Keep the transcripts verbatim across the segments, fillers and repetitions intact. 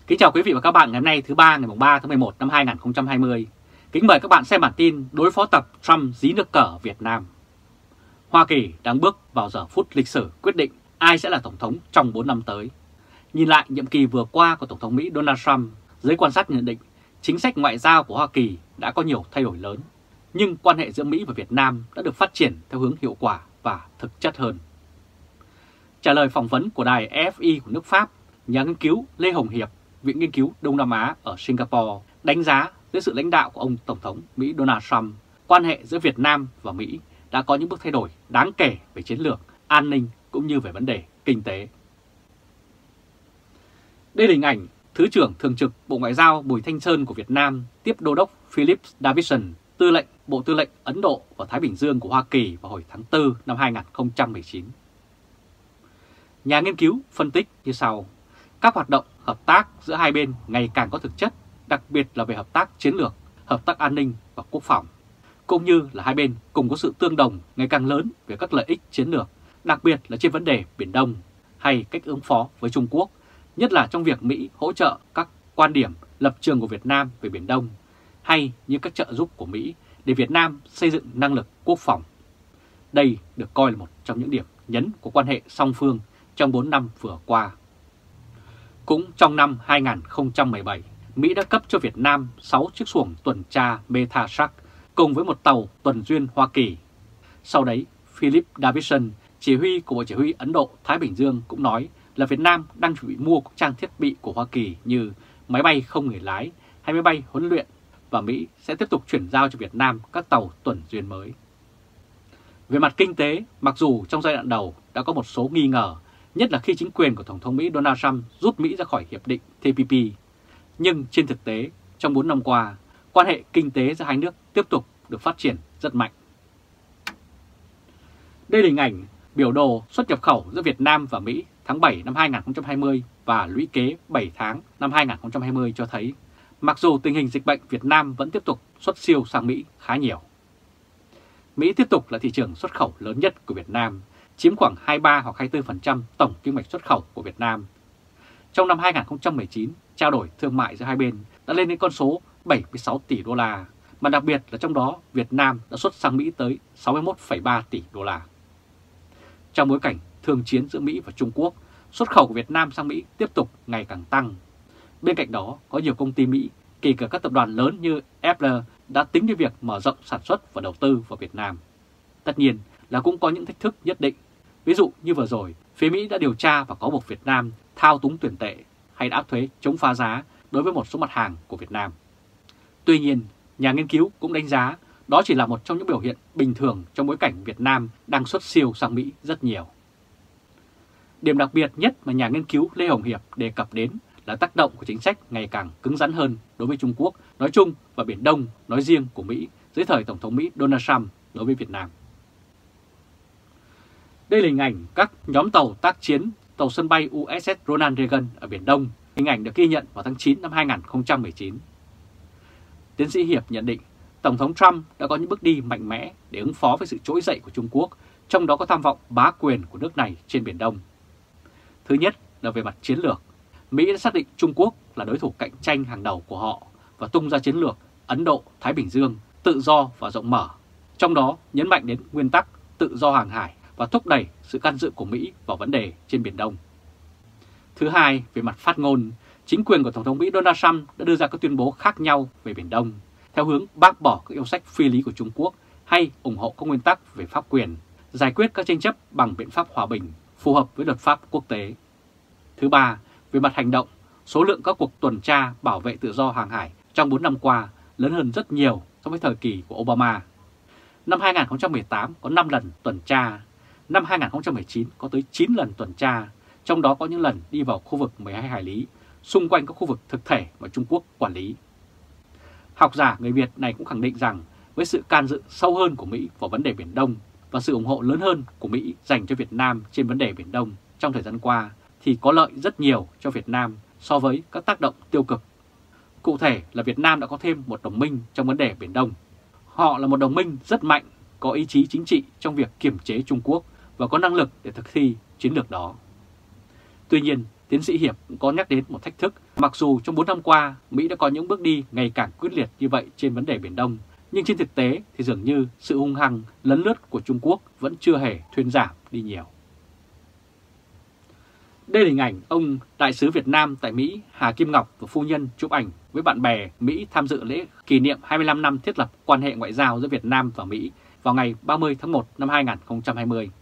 Kính chào quý vị và các bạn ngày hôm nay thứ ba ngày ba tháng mười một năm hai nghìn không trăm hai mươi. Kính mời các bạn xem bản tin đối phó tập Trump dí nước cờ Việt Nam. Hoa Kỳ đang bước vào giờ phút lịch sử quyết định ai sẽ là Tổng thống trong bốn năm tới. Nhìn lại nhiệm kỳ vừa qua của Tổng thống Mỹ Donald Trump, giới quan sát nhận định chính sách ngoại giao của Hoa Kỳ đã có nhiều thay đổi lớn, nhưng quan hệ giữa Mỹ và Việt Nam đã được phát triển theo hướng hiệu quả và thực chất hơn. Trả lời phỏng vấn của đài A F P của nước Pháp, nhà nghiên cứu Lê Hồng Hiệp, Viện Nghiên cứu Đông Nam Á ở Singapore đánh giá dưới sự lãnh đạo của ông Tổng thống Mỹ Donald Trump, quan hệ giữa Việt Nam và Mỹ đã có những bước thay đổi đáng kể về chiến lược, an ninh cũng như về vấn đề kinh tế. Đây là hình ảnh Thứ trưởng Thường trực Bộ Ngoại giao Bùi Thanh Sơn của Việt Nam tiếp Đô đốc Philip Davidson, Tư lệnh Bộ Tư lệnh Ấn Độ và Thái Bình Dương của Hoa Kỳ vào hồi tháng tư năm hai nghìn không trăm mười chín. Nhà nghiên cứu phân tích như sau: các hoạt động hợp tác giữa hai bên ngày càng có thực chất, đặc biệt là về hợp tác chiến lược, hợp tác an ninh và quốc phòng, cũng như là hai bên cùng có sự tương đồng ngày càng lớn về các lợi ích chiến lược, đặc biệt là trên vấn đề Biển Đông hay cách ứng phó với Trung Quốc, nhất là trong việc Mỹ hỗ trợ các quan điểm, lập trường của Việt Nam về Biển Đông, hay như các trợ giúp của Mỹ để Việt Nam xây dựng năng lực quốc phòng. Đây được coi là một trong những điểm nhấn của quan hệ song phương trong bốn năm vừa qua. Cũng trong năm hai nghìn không trăm mười bảy, Mỹ đã cấp cho Việt Nam sáu chiếc xuồng tuần tra Metashark cùng với một tàu tuần duyên Hoa Kỳ. Sau đấy, Philip Davidson, chỉ huy của Bộ Chỉ huy Ấn Độ Thái Bình Dương cũng nói là Việt Nam đang chuẩn bị mua các trang thiết bị của Hoa Kỳ như máy bay không người lái hay máy bay huấn luyện, và Mỹ sẽ tiếp tục chuyển giao cho Việt Nam các tàu tuần duyên mới. Về mặt kinh tế, mặc dù trong giai đoạn đầu đã có một số nghi ngờ, nhất là khi chính quyền của Tổng thống Mỹ Donald Trump rút Mỹ ra khỏi Hiệp định T P P, nhưng trên thực tế, trong bốn năm qua, quan hệ kinh tế giữa hai nước tiếp tục được phát triển rất mạnh. Đây là hình ảnh biểu đồ xuất nhập khẩu giữa Việt Nam và Mỹ tháng bảy năm hai nghìn không trăm hai mươi và lũy kế bảy tháng năm hai nghìn không trăm hai mươi cho thấy, mặc dù tình hình dịch bệnh, Việt Nam vẫn tiếp tục xuất siêu sang Mỹ khá nhiều. Mỹ tiếp tục là thị trường xuất khẩu lớn nhất của Việt Nam, chiếm khoảng hai mươi ba hoặc hai mươi tư phần trăm tổng kim ngạch xuất khẩu của Việt Nam. Trong năm hai nghìn không trăm mười chín, trao đổi thương mại giữa hai bên đã lên đến con số bảy mươi sáu tỷ đô la, mà đặc biệt là trong đó Việt Nam đã xuất sang Mỹ tới sáu mươi mốt phẩy ba tỷ đô la. Trong bối cảnh thương chiến giữa Mỹ và Trung Quốc, xuất khẩu của Việt Nam sang Mỹ tiếp tục ngày càng tăng. Bên cạnh đó, có nhiều công ty Mỹ, kể cả các tập đoàn lớn như Apple, đã tính đến việc mở rộng sản xuất và đầu tư vào Việt Nam. Tất nhiên là cũng có những thách thức nhất định. Ví dụ như vừa rồi, phía Mỹ đã điều tra và cáo buộc Việt Nam thao túng tiền tệ hay đã áp thuế chống phá giá đối với một số mặt hàng của Việt Nam. Tuy nhiên, nhà nghiên cứu cũng đánh giá đó chỉ là một trong những biểu hiện bình thường trong bối cảnh Việt Nam đang xuất siêu sang Mỹ rất nhiều. Điểm đặc biệt nhất mà nhà nghiên cứu Lê Hồng Hiệp đề cập đến là tác động của chính sách ngày càng cứng rắn hơn đối với Trung Quốc nói chung và Biển Đông nói riêng của Mỹ dưới thời Tổng thống Mỹ Donald Trump đối với Việt Nam. Đây là hình ảnh các nhóm tàu tác chiến tàu sân bay U S S Ronald Reagan ở Biển Đông, hình ảnh được ghi nhận vào tháng chín năm hai nghìn không trăm mười chín. Tiến sĩ Hiệp nhận định Tổng thống Trump đã có những bước đi mạnh mẽ để ứng phó với sự trỗi dậy của Trung Quốc, trong đó có tham vọng bá quyền của nước này trên Biển Đông. Thứ nhất là về mặt chiến lược, Mỹ đã xác định Trung Quốc là đối thủ cạnh tranh hàng đầu của họ và tung ra chiến lược Ấn Độ-Thái Bình Dương tự do và rộng mở, trong đó nhấn mạnh đến nguyên tắc tự do hàng hải và thúc đẩy sự can dự của Mỹ vào vấn đề trên Biển Đông. Thứ hai, về mặt phát ngôn, chính quyền của Tổng thống Mỹ Donald Trump đã đưa ra các tuyên bố khác nhau về Biển Đông, theo hướng bác bỏ các yêu sách phi lý của Trung Quốc hay ủng hộ các nguyên tắc về pháp quyền, giải quyết các tranh chấp bằng biện pháp hòa bình, phù hợp với luật pháp quốc tế. Thứ ba, về mặt hành động, số lượng các cuộc tuần tra bảo vệ tự do hàng hải trong bốn năm qua lớn hơn rất nhiều so với thời kỳ của Obama. Năm hai nghìn không trăm mười tám có năm lần tuần tra, năm hai nghìn không trăm mười chín có tới chín lần tuần tra, trong đó có những lần đi vào khu vực mười hai hải lý, xung quanh các khu vực thực thể mà Trung Quốc quản lý. Học giả người Việt này cũng khẳng định rằng với sự can dự sâu hơn của Mỹ vào vấn đề Biển Đông và sự ủng hộ lớn hơn của Mỹ dành cho Việt Nam trên vấn đề Biển Đông trong thời gian qua thì có lợi rất nhiều cho Việt Nam so với các tác động tiêu cực. Cụ thể là Việt Nam đã có thêm một đồng minh trong vấn đề Biển Đông. Họ là một đồng minh rất mạnh, có ý chí chính trị trong việc kiềm chế Trung Quốc và có năng lực để thực thi chiến lược đó. Tuy nhiên, tiến sĩ Hiệp cũng có nhắc đến một thách thức. Mặc dù trong bốn năm qua, Mỹ đã có những bước đi ngày càng quyết liệt như vậy trên vấn đề Biển Đông, nhưng trên thực tế thì dường như sự hung hăng lấn lướt của Trung Quốc vẫn chưa hề thuyên giảm đi nhiều. Đây là hình ảnh ông Đại sứ Việt Nam tại Mỹ Hà Kim Ngọc và phu nhân chụp ảnh với bạn bè Mỹ tham dự lễ kỷ niệm hai mươi lăm năm thiết lập quan hệ ngoại giao giữa Việt Nam và Mỹ vào ngày ba mươi tháng một năm hai nghìn không trăm hai mươi.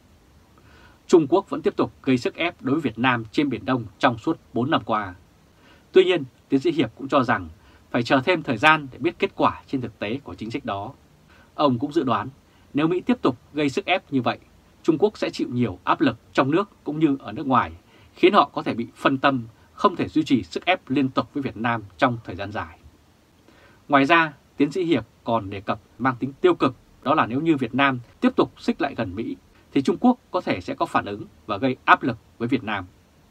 Trung Quốc vẫn tiếp tục gây sức ép đối với Việt Nam trên Biển Đông trong suốt bốn năm qua. Tuy nhiên, tiến sĩ Hiệp cũng cho rằng phải chờ thêm thời gian để biết kết quả trên thực tế của chính sách đó. Ông cũng dự đoán nếu Mỹ tiếp tục gây sức ép như vậy, Trung Quốc sẽ chịu nhiều áp lực trong nước cũng như ở nước ngoài, khiến họ có thể bị phân tâm, không thể duy trì sức ép liên tục với Việt Nam trong thời gian dài. Ngoài ra, tiến sĩ Hiệp còn đề cập mang tính tiêu cực, đó là nếu như Việt Nam tiếp tục xích lại gần Mỹ, thì Trung Quốc có thể sẽ có phản ứng và gây áp lực với Việt Nam.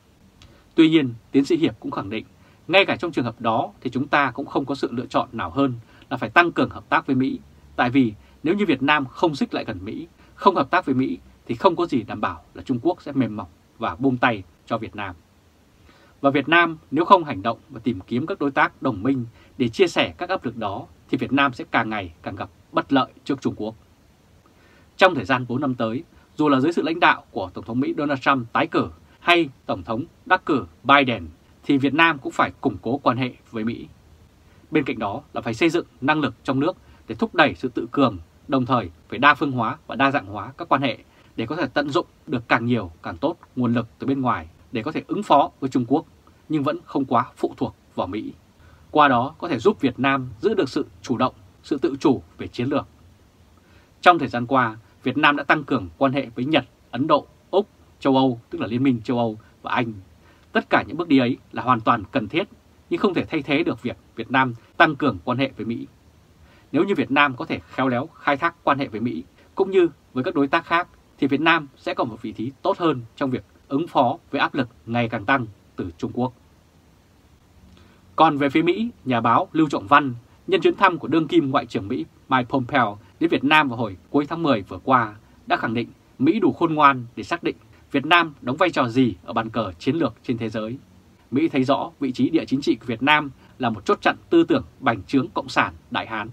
Tuy nhiên, tiến sĩ Hiệp cũng khẳng định, ngay cả trong trường hợp đó thì chúng ta cũng không có sự lựa chọn nào hơn là phải tăng cường hợp tác với Mỹ. Tại vì nếu như Việt Nam không xích lại gần Mỹ, không hợp tác với Mỹ thì không có gì đảm bảo là Trung Quốc sẽ mềm mỏng và buông tay cho Việt Nam. Và Việt Nam nếu không hành động và tìm kiếm các đối tác đồng minh để chia sẻ các áp lực đó thì Việt Nam sẽ càng ngày càng gặp bất lợi trước Trung Quốc. Trong thời gian bốn năm tới, dù là dưới sự lãnh đạo của Tổng thống Mỹ Donald Trump tái cử hay Tổng thống đắc cử Biden, thì Việt Nam cũng phải củng cố quan hệ với Mỹ. Bên cạnh đó là phải xây dựng năng lực trong nước để thúc đẩy sự tự cường, đồng thời phải đa phương hóa và đa dạng hóa các quan hệ để có thể tận dụng được càng nhiều càng tốt nguồn lực từ bên ngoài để có thể ứng phó với Trung Quốc, nhưng vẫn không quá phụ thuộc vào Mỹ. Qua đó có thể giúp Việt Nam giữ được sự chủ động, sự tự chủ về chiến lược. Trong thời gian qua, Việt Nam đã tăng cường quan hệ với Nhật, Ấn Độ, Úc, châu Âu, tức là Liên minh châu Âu và Anh. Tất cả những bước đi ấy là hoàn toàn cần thiết, nhưng không thể thay thế được việc Việt Nam tăng cường quan hệ với Mỹ. Nếu như Việt Nam có thể khéo léo khai thác quan hệ với Mỹ, cũng như với các đối tác khác, thì Việt Nam sẽ có một vị trí tốt hơn trong việc ứng phó với áp lực ngày càng tăng từ Trung Quốc. Còn về phía Mỹ, nhà báo Lưu Trọng Văn, nhân chuyến thăm của đương kim Ngoại trưởng Mỹ Mike Pompeo đến Việt Nam vào hồi cuối tháng mười vừa qua, đã khẳng định Mỹ đủ khôn ngoan để xác định Việt Nam đóng vai trò gì ở bàn cờ chiến lược trên thế giới. Mỹ thấy rõ vị trí địa chính trị của Việt Nam là một chốt chặn tư tưởng bành trướng Cộng sản Đại Hán.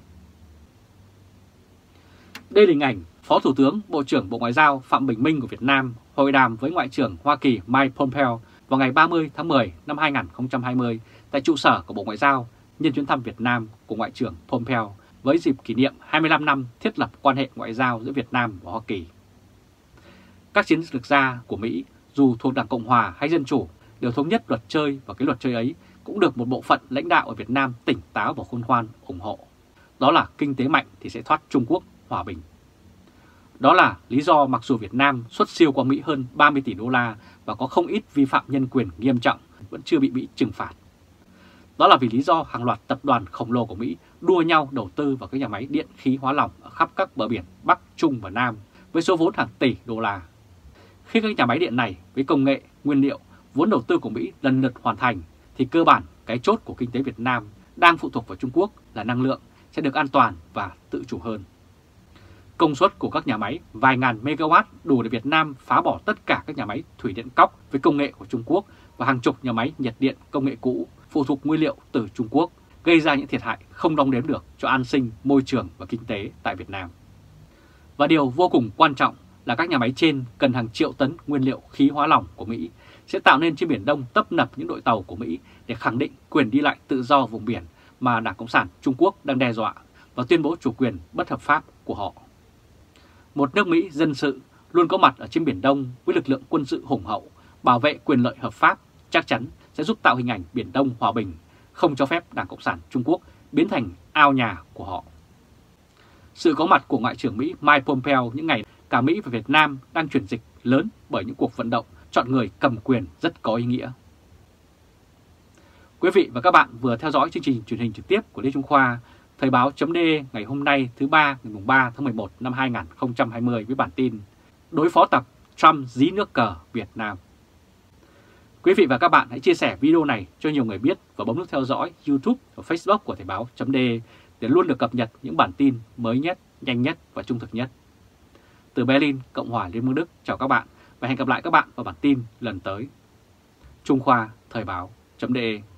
Đây là hình ảnh Phó Thủ tướng Bộ trưởng Bộ Ngoại giao Phạm Bình Minh của Việt Nam hội đàm với Ngoại trưởng Hoa Kỳ Mike Pompeo vào ngày ba mươi tháng mười năm hai nghìn không trăm hai mươi tại trụ sở của Bộ Ngoại giao nhân chuyến thăm Việt Nam của Ngoại trưởng Pompeo với dịp kỷ niệm hai mươi lăm năm thiết lập quan hệ ngoại giao giữa Việt Nam và Hoa Kỳ. Các chiến lược gia của Mỹ, dù thuộc Đảng Cộng Hòa hay Dân Chủ, đều thống nhất luật chơi, và cái luật chơi ấy cũng được một bộ phận lãnh đạo ở Việt Nam tỉnh táo và khôn ngoan ủng hộ. Đó là kinh tế mạnh thì sẽ thoát Trung Quốc hòa bình. Đó là lý do mặc dù Việt Nam xuất siêu qua Mỹ hơn ba mươi tỷ đô la và có không ít vi phạm nhân quyền nghiêm trọng vẫn chưa bị Mỹ trừng phạt. Đó là vì lý do hàng loạt tập đoàn khổng lồ của Mỹ đua nhau đầu tư vào các nhà máy điện khí hóa lỏng ở khắp các bờ biển Bắc, Trung và Nam với số vốn hàng tỷ đô la. Khi các nhà máy điện này với công nghệ, nguyên liệu, vốn đầu tư của Mỹ lần lượt hoàn thành, thì cơ bản cái chốt của kinh tế Việt Nam đang phụ thuộc vào Trung Quốc là năng lượng sẽ được an toàn và tự chủ hơn. Công suất của các nhà máy vài ngàn megawatt đủ để Việt Nam phá bỏ tất cả các nhà máy thủy điện cóc với công nghệ của Trung Quốc và hàng chục nhà máy nhiệt điện công nghệ cũ phụ thuộc nguyên liệu từ Trung Quốc, gây ra những thiệt hại không đong đếm được cho an sinh, môi trường và kinh tế tại Việt Nam. Và điều vô cùng quan trọng là các nhà máy trên cần hàng triệu tấn nguyên liệu khí hóa lỏng của Mỹ sẽ tạo nên trên Biển Đông tấp nập những đội tàu của Mỹ để khẳng định quyền đi lại tự do vùng biển mà Đảng Cộng sản Trung Quốc đang đe dọa và tuyên bố chủ quyền bất hợp pháp của họ. Một nước Mỹ dân sự luôn có mặt ở trên Biển Đông với lực lượng quân sự hùng hậu, bảo vệ quyền lợi hợp pháp chắc chắn sẽ giúp tạo hình ảnh Biển Đông hòa bình, không cho phép Đảng Cộng sản Trung Quốc biến thành ao nhà của họ. Sự có mặt của Ngoại trưởng Mỹ Mike Pompeo những ngày cả Mỹ và Việt Nam đang chuyển dịch lớn bởi những cuộc vận động chọn người cầm quyền rất có ý nghĩa. Quý vị và các bạn vừa theo dõi chương trình truyền hình trực tiếp của Lê Trung Khoa, Thời báo.de ngày hôm nay thứ ba ngày ba tháng mười một năm hai nghìn không trăm hai mươi với bản tin đối phó tập Trump dí nước cờ Việt Nam. Quý vị và các bạn hãy chia sẻ video này cho nhiều người biết và bấm nút theo dõi YouTube và Facebook của Thời báo.de để luôn được cập nhật những bản tin mới nhất, nhanh nhất và trung thực nhất. Từ Berlin, Cộng hòa Liên bang Đức, chào các bạn và hẹn gặp lại các bạn vào bản tin lần tới. Trung Khoa, Thời báo.de